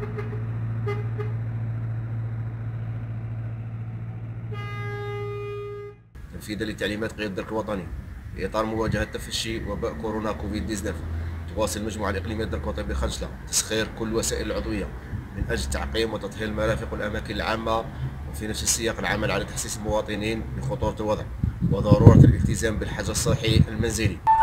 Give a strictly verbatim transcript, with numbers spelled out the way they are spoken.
تنفيذا لتعليمات قيادة الدرك الوطني في إطار مواجهة تفشي وباء كورونا كوفيد تسعة عشر، تواصل المجموعة الإقليمية للدرك الوطني بخجلة تسخير كل الوسائل العضوية من أجل تعقيم وتطهير المرافق والأماكن العامة، وفي نفس السياق العمل على تحسيس المواطنين بخطورة الوضع وضرورة الالتزام بالحجر الصحي المنزلي.